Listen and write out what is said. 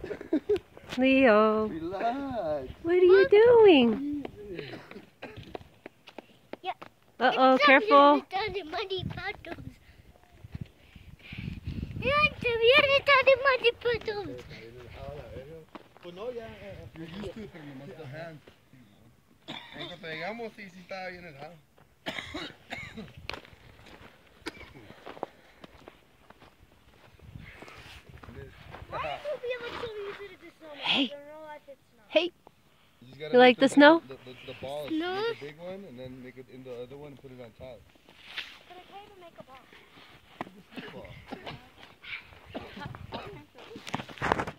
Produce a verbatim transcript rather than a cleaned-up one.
Leo. Relax. What are you doing? Yeah. Uh-oh, careful. Pues no, ya. You're used to it, pero nomás the hand. En cuanto llegamos, sí, sí estaba bien helado. Hey. Hey. You, You like the snow? The, the, the ball, No. make a big one, and then make it in the other one and put it on top. But I tried to make a ball. Ball.